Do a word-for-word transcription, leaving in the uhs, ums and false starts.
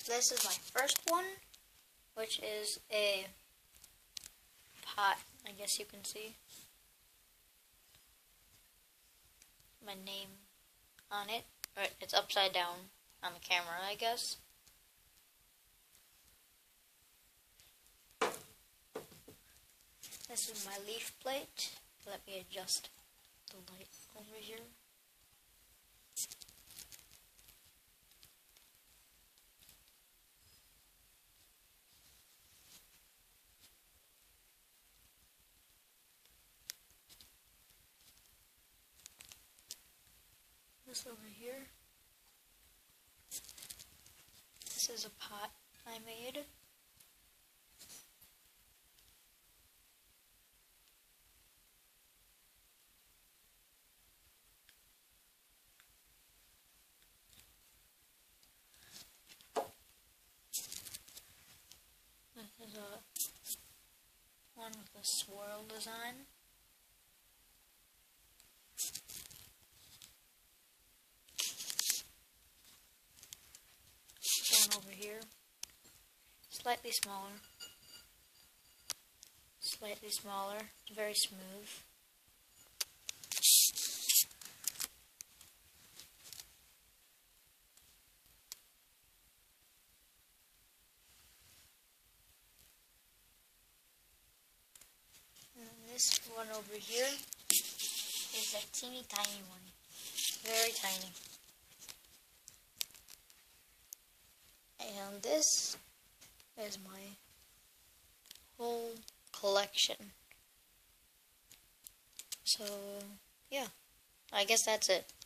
This is my first one, which is a pot, I guess you can see my name on it. Or it's upside down on the camera, I guess. This is my leaf plate. Let me adjust the light over here. This over here. This is a pot I made. This is a one with a swirl design. One over here, slightly smaller, slightly smaller, very smooth. And this one over here is a teeny tiny one, very tiny. And this is my whole collection. So, yeah, I guess that's it.